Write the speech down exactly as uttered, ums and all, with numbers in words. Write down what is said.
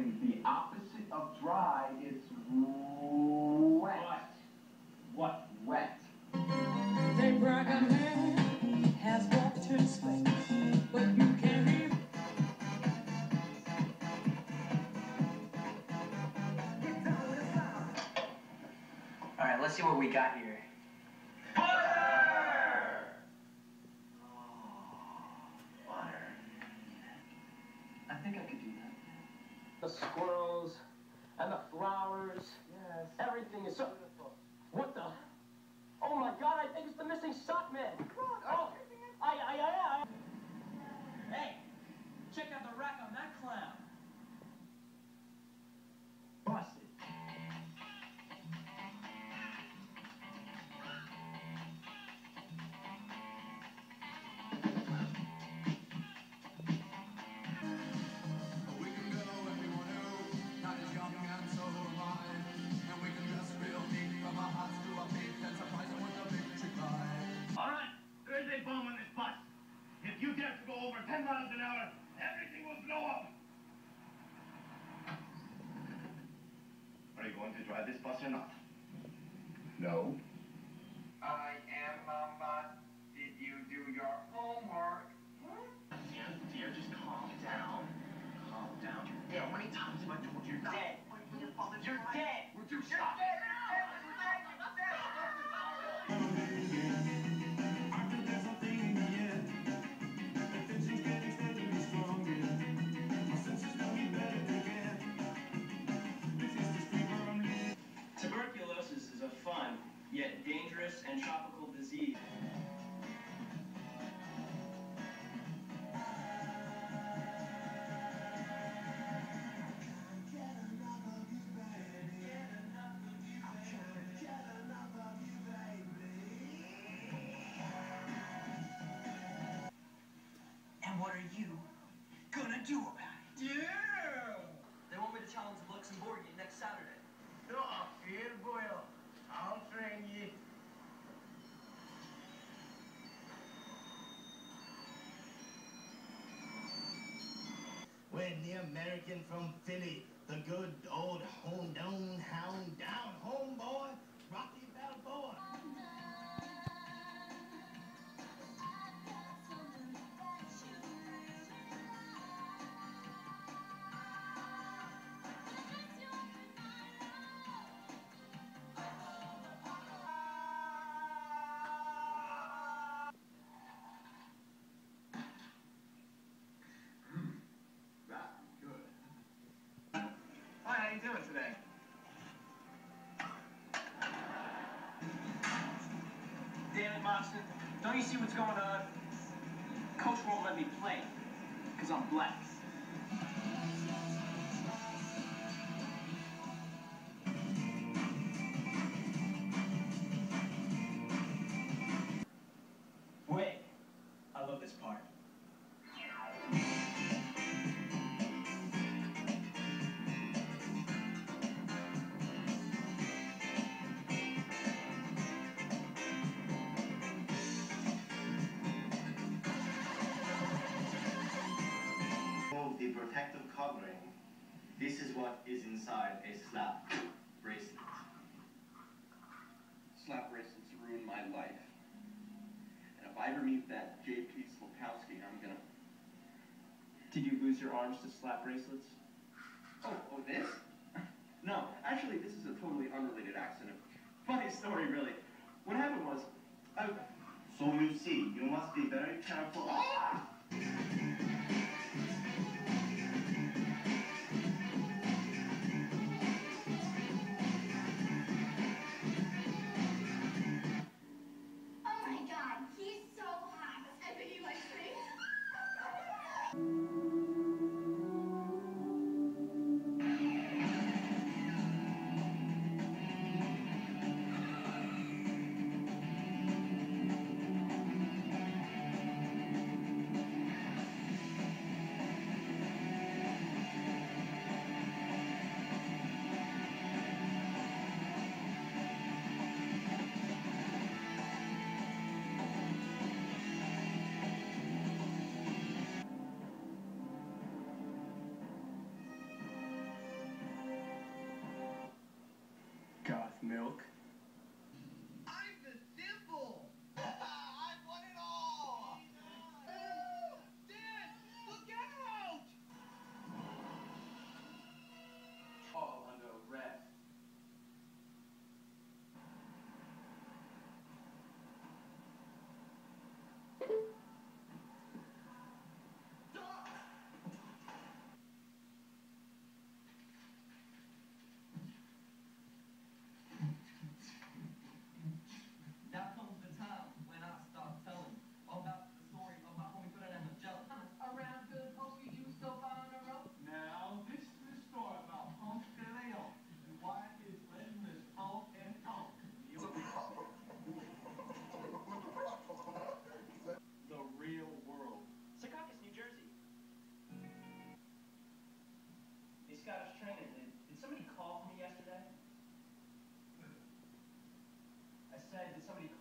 something the opposite of dry, it's wet. What? Wet. They brag a man has walked in space, but you can't even. All right, let's see what we got here. Butter! Oh, butter. I think I could do that. The squirrels and the flowers. Yes. Everything is so beautiful. What the? Oh my God! I think it's the missing sock man. Oh, I, I, I, I. Hey, check out the rack on that clown. Busted. Bomb on this bus. If you dare to go over ten miles an hour, everything will blow up. Are you going to drive this bus or not? No. I am, Mama. Did you do your homework? Dear, dear, just calm down. Calm down. You're dead. How many times have I told you not? Dead. You're dead. Would you stop? Tuberculosis is a fun, yet dangerous and tropical disease. And what are you gonna do about it? Yeah! They want me to challenge Luxembourgian next Saturday. Oh, here, boy. I'll train you. When the American from Philly, the good old home down, hound down, homeboy, Rocky Balboa. Hi, how you doing today? Damn it, Moxon. Don't you see what's going on? Coach won't let me play, because I'm black. Wait. I love this part. The protective covering, this is what is inside a slap bracelet. Slap bracelets ruined my life. And if I ever meet that J P Slapkowski, I'm gonna... Did you lose your arms to slap bracelets? Oh, oh, this? No, actually, this is a totally unrelated accident. Funny story, really. What happened was, I... So you see, you must be very careful. Ah! milk. I'm the dimple! I won it all! Dad, look out! All under arrest. Now comes the time when I start telling all about the story of my homie Fred and Magellan. Around good poker, you so far on a rope. Now, this is the story about Punk de Leon and why his legend is Punk and Punk. The real world. Secaucus, New Jersey. Hey, Scottish trainer, did, did somebody call for me yesterday? I said, did somebody call